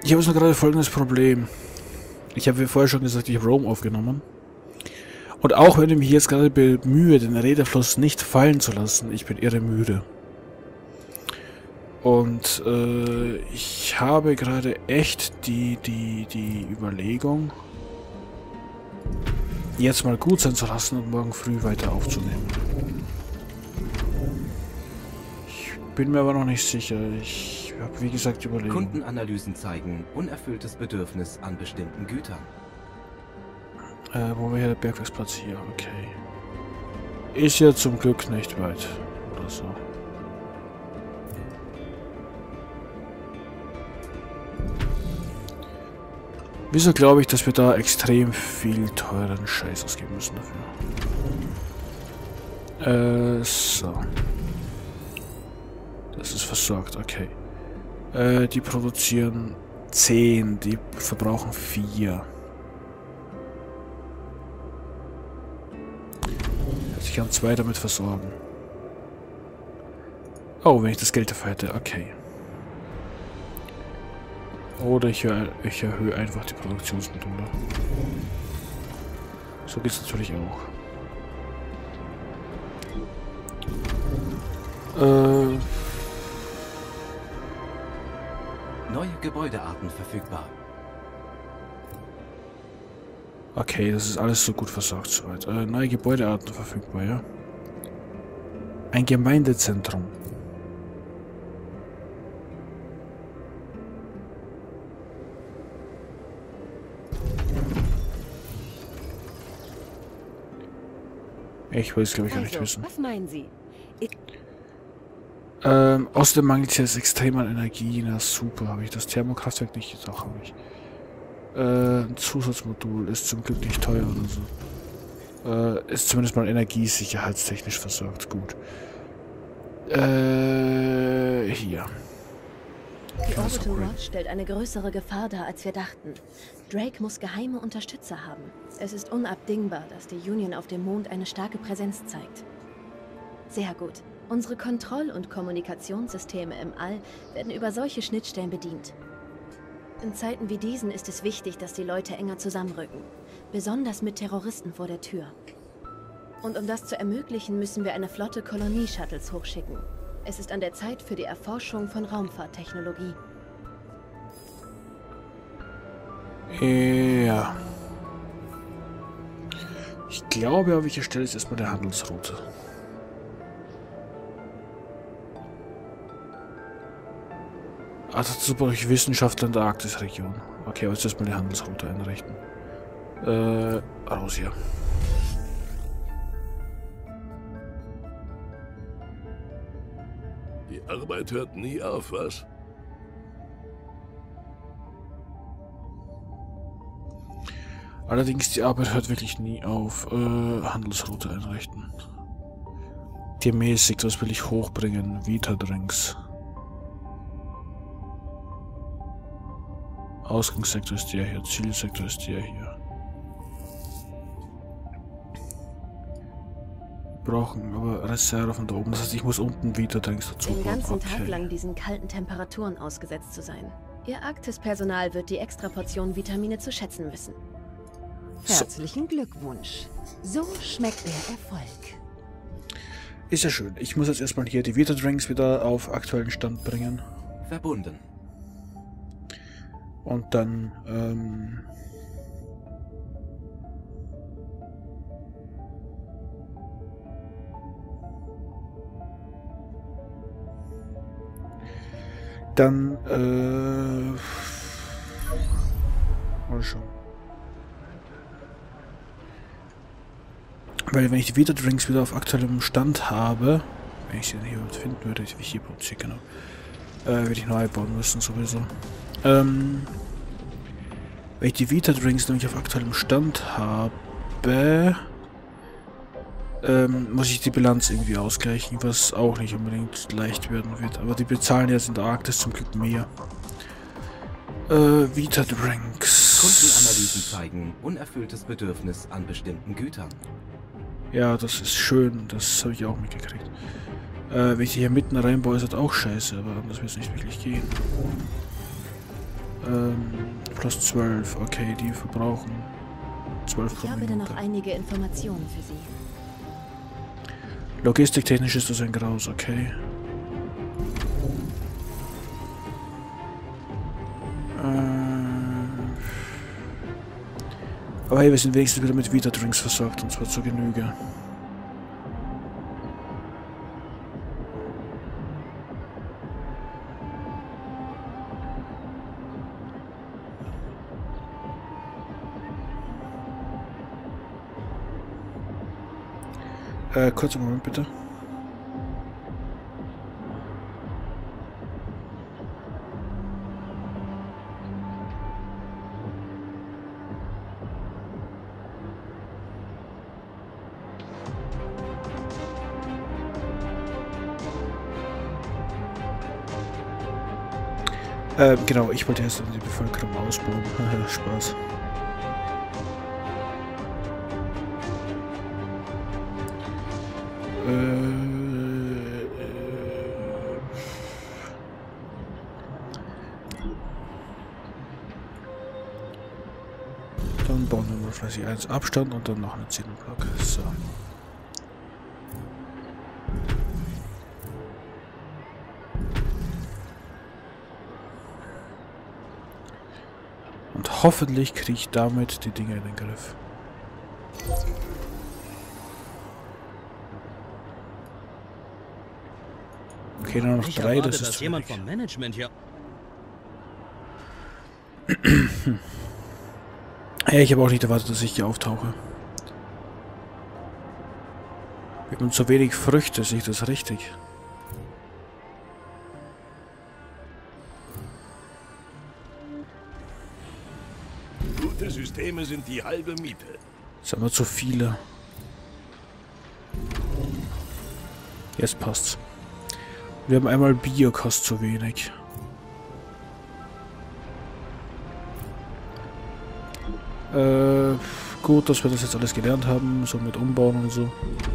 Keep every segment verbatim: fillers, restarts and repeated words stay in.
Ich habe jetzt noch gerade folgendes Problem. Ich habe ja vorher schon gesagt, ich habe Rome aufgenommen. Und auch wenn ich mich jetzt gerade bemühe, den Redefluss nicht fallen zu lassen, ich bin irre müde. Und äh, ich habe gerade echt die, die, die Überlegung, jetzt mal gut sein zu lassen und morgen früh weiter aufzunehmen. Ich bin mir aber noch nicht sicher. Ich habe, wie gesagt, überlegt. Kundenanalysen zeigen unerfülltes Bedürfnis an bestimmten Gütern. Äh, wo wäre der Bergwerksplatz hier? Okay. Ist ja zum Glück nicht weit. Oder so. Wieso glaube ich, dass wir da extrem viel teuren Scheiß ausgeben müssen dafür? Äh, so. Das ist versorgt, okay. Äh, die produzieren zehn, die verbrauchen vier. Ich kann zwei damit versorgen. Oh, wenn ich das Geld dafür hätte, okay. Oder ich, ich erhöhe einfach die Produktionsmodule. So geht es natürlich auch. Äh... Neue Gebäudearten verfügbar. Okay, das ist alles so gut versorgt soweit. Äh, neue Gebäudearten verfügbar, ja. Ein Gemeindezentrum. Ich will es, glaube ich, also, gar nicht wissen. Was meinen Sie? Ich Ähm, außerdem mangelt es jetzt extrem an Energie. Na super, habe ich das Thermokraftwerk nicht? Doch, habe ich. Äh, ein Zusatzmodul ist zum Glück nicht teuer oder so. Äh, ist zumindest mal energiesicherheitstechnisch versorgt. Gut. Äh, hier. Die Orbital Watch stellt eine größere Gefahr dar, als wir dachten. Drake muss geheime Unterstützer haben. Es ist unabdingbar, dass die Union auf dem Mond eine starke Präsenz zeigt. Sehr gut. Unsere Kontroll- und Kommunikationssysteme im All werden über solche Schnittstellen bedient. In Zeiten wie diesen ist es wichtig, dass die Leute enger zusammenrücken. Besonders mit Terroristen vor der Tür. Und um das zu ermöglichen, müssen wir eine Flotte Kolonie-Shuttles hochschicken. Es ist an der Zeit für die Erforschung von Raumfahrttechnologie. Ja. Ich glaube, auf welcher Stelle ist erstmal der Handelsroute. Also dazu brauche ich Wissenschaftler in der Arktisregion. Okay, aber jetzt erstmal die Handelsroute einrichten. Äh, raus hier. Die Arbeit hört nie auf, was? Allerdings, die Arbeit hört wirklich nie auf. Äh, Handelsroute einrichten. Gemäßigt, was will ich hochbringen? Vita-Drinks. Ausgangssektor ist der hier, Zielsektor ist der hier. Wir brauchen aber Reserven da oben, das heißt, ich muss unten Vita-Drinks dazu Den ganzen okay. Tag lang diesen kalten Temperaturen ausgesetzt zu sein. Ihr Arktis-Personal wird die extra Portion Vitamine zu schätzen wissen. Herzlichen Glückwunsch. So schmeckt der Erfolg. Ist ja schön. Ich muss jetzt erstmal hier die Vita-Drinks wieder auf aktuellen Stand bringen. Verbunden. Und dann, ähm... Dann, äh... mal schauen. Weil wenn ich die Vita-Drinks wieder auf aktuellem Stand habe, wenn ich sie hier finden würde, wie ich hier produziere, genau, äh, werde ich neu bauen müssen sowieso. Ähm, wenn ich die Vita-Drinks nämlich auf aktuellem Stand habe, ähm, muss ich die Bilanz irgendwie ausgleichen, was auch nicht unbedingt leicht werden wird. Aber die bezahlen jetzt in der Arktis zum Glück mehr. Äh, Vita-Drinks. Kundenanalysen zeigen unerfülltes Bedürfnis an bestimmten Gütern. Ja, das ist schön, das habe ich auch mitgekriegt. Äh, wenn ich die hier mitten reinbaue, ist das auch scheiße, aber anders wird es nicht wirklich gehen. Ähm, plus zwölf. Okay, die verbrauchen zwölf Ich pro habe da Minute. noch einige Informationen für Sie. Logistiktechnisch ist das ein Graus, okay. Äh, aber hey, wir sind wenigstens wieder mit Vita-Drinks versorgt, und zwar zur Genüge. Äh, kurzer Moment bitte. Ähm, genau, ich wollte erst die Bevölkerung ausbauen. Spaß. Äh, dann bauen wir mal fleißig eins Abstand und dann noch einen Zähneblock. So. Und hoffentlich kriege ich damit die Dinge in den Griff. Okay, nur noch Ich drei, erwarte, das ist dass zu jemand wenig. vom Management hier... Hey, ich habe auch nicht erwartet, dass ich hier auftauche. Wir haben zu wenig Früchte, sehe ich das richtig? Gute Systeme sind die halbe Miete. Jetzt haben wir zu viele. Jetzt passt's. Wir haben einmal Biokost zu wenig. Äh, gut, dass wir das jetzt alles gelernt haben, so mit Umbauen und so.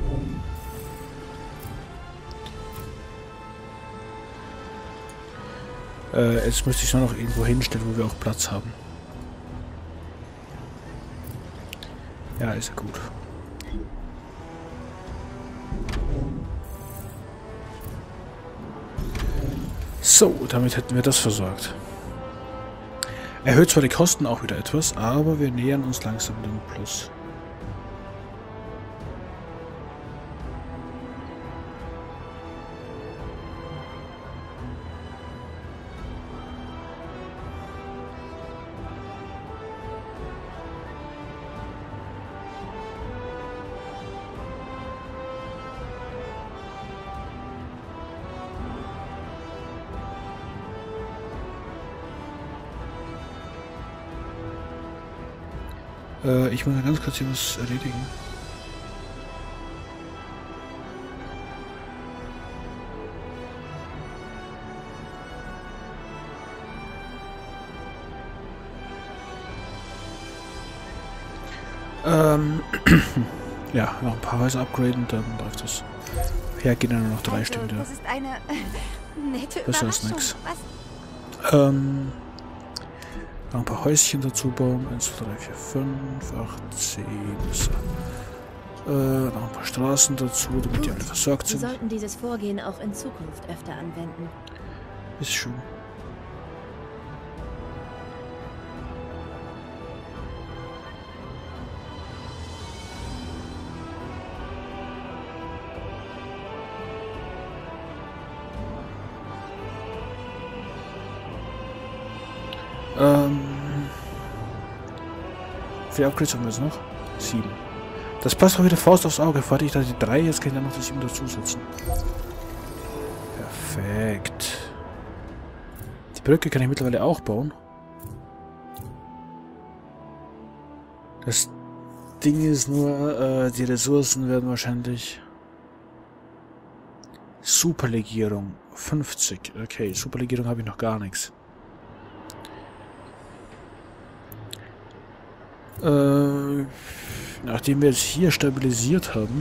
Äh, jetzt müsste ich es nur noch irgendwo hinstellen, wo wir auch Platz haben. Ja, ist ja gut. So, damit hätten wir das versorgt. Erhöht zwar die Kosten auch wieder etwas, aber wir nähern uns langsam dem Plus. Äh, ich muss ganz kurz hier was erledigen. Ähm, ja, noch ein paar Häuser upgraden, dann läuft das. Hier gehen dann nur noch drei Also, Stück wieder. das ist eine äh, nette Besser als Überraschung. nix. Was? Ähm, noch ein paar Häuschen dazu bauen. eins, zwei, drei, vier, fünf, acht, zehn. So. Äh, noch ein paar Straßen dazu, damit die alle versorgt Sie sind. sollten dieses Vorgehen auch in Zukunft öfter anwenden. Ist schön. Ähm. Wie viele Upgrades haben wir jetzt noch? Sieben. Das passt auch wieder Faust aufs Auge. Warte ich da die drei, jetzt kann ich dann noch die sieben dazusetzen. Perfekt. Die Brücke kann ich mittlerweile auch bauen. Das Ding ist nur, äh, die Ressourcen werden wahrscheinlich... Superlegierung. fünfzig. Okay, Superlegierung habe ich noch gar nichts. Äh, nachdem wir jetzt hier stabilisiert haben.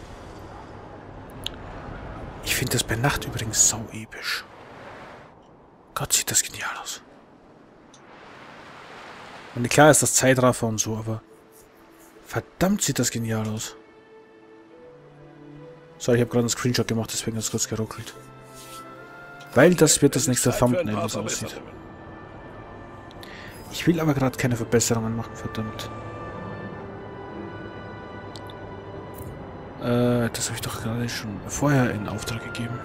Ich finde das bei Nacht übrigens sau episch. Gott, sieht das genial aus. Und klar ist das Zeitraffer und so, aber verdammt sieht das genial aus. Sorry, ich habe gerade einen Screenshot gemacht, deswegen hat es kurz geruckelt. Weil das wird das nächste Thumbnail, was aussieht. Ich will aber gerade keine Verbesserungen machen, verdammt. Äh, das habe ich doch gerade schon vorher in Auftrag gegeben.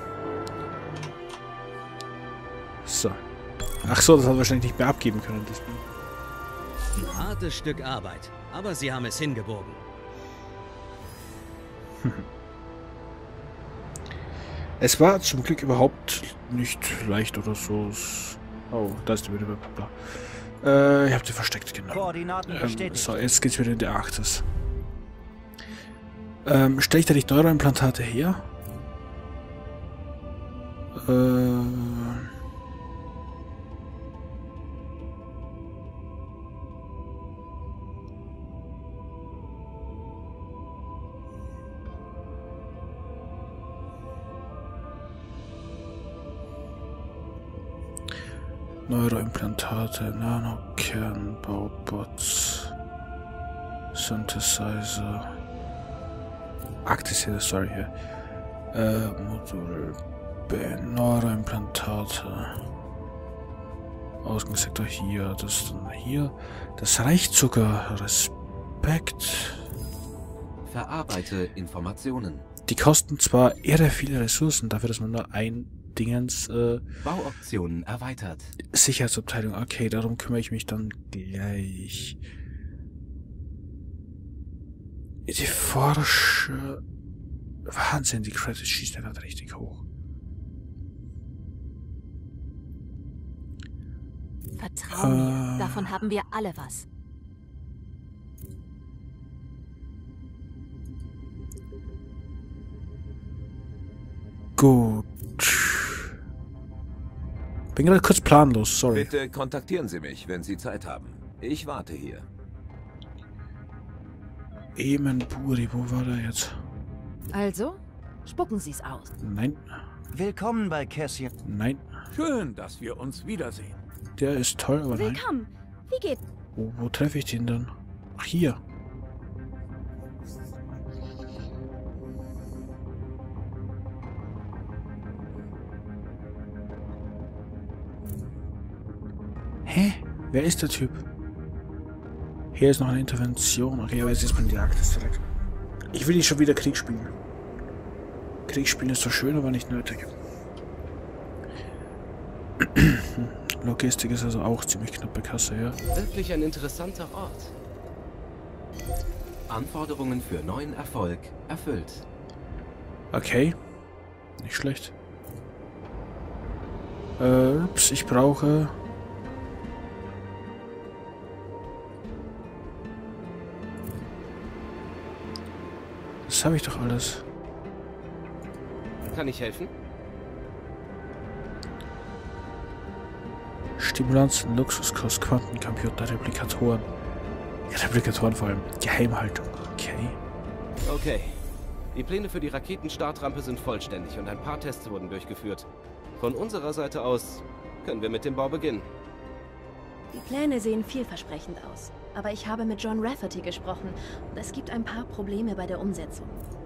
So. Ach so, das hat er wahrscheinlich nicht mehr abgeben können. Deswegen. Ein hartes Stück Arbeit, aber sie haben es hingebogen. Es war zum Glück überhaupt nicht leicht oder so. Oh, da ist die wieder. Äh, ich hab sie versteckt, genau. Koordinaten bestätigt. Ähm, so, jetzt geht's wieder in die Arktis. Ähm, stelle ich da die Neuroimplantate her? Äh... Neuroimplantate, Nanokern, Baubots, Synthesizer, Arktis, sorry, hier. Äh, Modul B, Neuroimplantate, Ausgangssektor hier, das dann hier. Das reicht sogar. Respekt. Verarbeite Informationen. Die kosten zwar irre viele Ressourcen, dafür, dass man nur ein Dingens, äh, Bauoptionen erweitert. Sicherheitsabteilung, okay, darum kümmere ich mich dann gleich. Die Forscher... Wahnsinn, die Credits schießt ja gerade richtig hoch. Vertrau mir, davon haben wir alle was. Gut. Bin gerade kurz planlos, sorry. Bitte kontaktieren Sie mich, wenn Sie Zeit haben. Ich warte hier. Emen Buri, wo war der jetzt? Also, spucken Sie es aus. Nein. Willkommen bei Cassian. Nein. Schön, dass wir uns wiedersehen. Der ist toll, aber nein. Willkommen. Wie geht's? Wo, wo treffe ich den dann? Ach, hier. Hä? Wer ist der Typ? Hier ist noch eine Intervention. Okay, aber jetzt ist man die Arktis direkt. Ich will nicht schon wieder Krieg spielen. Krieg spielen ist doch schön, aber nicht nötig. Logistik ist also auch ziemlich knappe Kasse, ja. Wirklich ein interessanter Ort. Anforderungen für neuen Erfolg erfüllt. Okay. Nicht schlecht. Äh, ups, ich brauche... Das habe ich doch alles. Kann ich helfen? Stimulanzen, Luxuskost, Quantencomputer, Replikatoren. Replikatoren vor allem. Geheimhaltung. Okay. Okay. Die Pläne für die Raketenstartrampe sind vollständig und ein paar Tests wurden durchgeführt. Von unserer Seite aus können wir mit dem Bau beginnen. Die Pläne sehen vielversprechend aus. Aber ich habe mit John Rafferty gesprochen und es gibt ein paar Probleme bei der Umsetzung.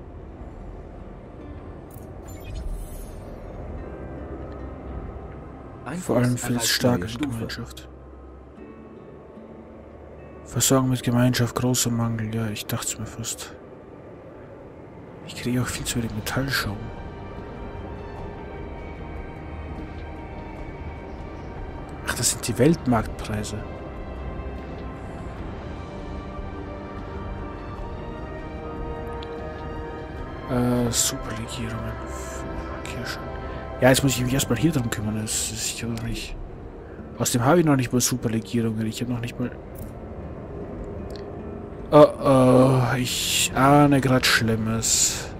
Vor allem für das starke Gemeinschaft. Versorgung mit Gemeinschaft, großer Mangel. Ja, ich dachte es mir fast. Ich kriege auch viel zu wenig Metallschaum. Ach, das sind die Weltmarktpreise. Äh, Superlegierungen. Kirschen. Ja, jetzt muss ich mich erstmal hier drum kümmern. Das ist sicher noch nicht. Außerdem habe ich noch nicht mal Superlegierungen. Ich habe noch nicht mal. Oh oh, ich ahne gerade Schlimmes.